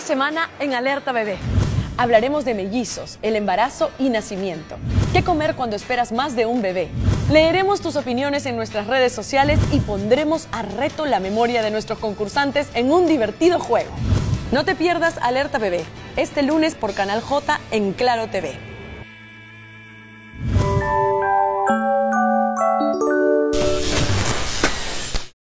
semana en Alerta Bebé. Hablaremos de mellizos, el embarazo y nacimiento. ¿Qué comer cuando esperas más de un bebé? Leeremos tus opiniones en nuestras redes sociales y pondremos a reto la memoria de nuestros concursantes en un divertido juego. No te pierdas Alerta Bebé, este lunes por Canal J en Claro TV.